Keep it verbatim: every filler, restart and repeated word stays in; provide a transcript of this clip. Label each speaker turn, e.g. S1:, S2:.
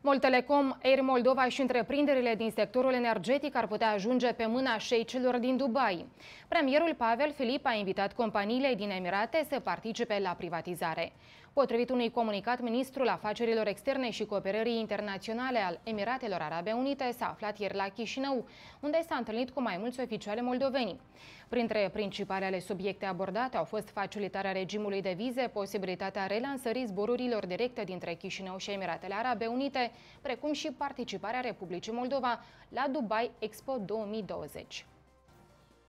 S1: Moltelecom, Air Moldova și întreprinderile din sectorul energetic ar putea ajunge pe mâna șeicilor din Dubai. Premierul Pavel Filip a invitat companiile din Emirate să participe la privatizare. Potrivit unui comunicat, ministrul afacerilor externe și cooperării internaționale al Emiratelor Arabe Unite s-a aflat ieri la Chișinău, unde s-a întâlnit cu mai mulți oficiali moldoveni. Printre principalele subiecte abordate au fost facilitarea regimului de vize, posibilitatea relansării zborurilor directe dintre Chișinău și Emiratele Arabe Unite, precum și participarea Republicii Moldova la Dubai Expo două mii douăzeci.